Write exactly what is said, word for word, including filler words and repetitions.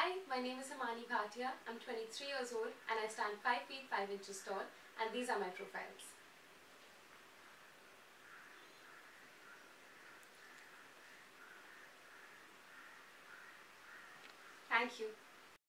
Hi, my name is Himani Bhatia. I'm twenty-three years old and I stand five feet five inches tall, and these are my profiles. Thank you.